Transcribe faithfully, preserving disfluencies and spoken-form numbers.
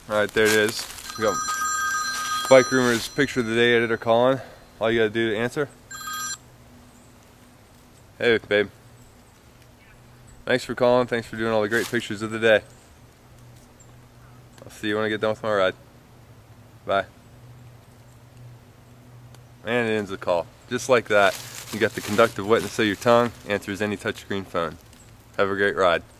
Alright, there it is. We got Bike Rumors Picture of the Day editor calling. All you gotta do to answer. Hey, babe. Thanks for calling. Thanks for doing all the great pictures of the day. I'll see you when I get done with my ride. Bye. And it ends the call. Just like that, you got the conductive wetness of your tongue, answers any touchscreen phone. Have a great ride.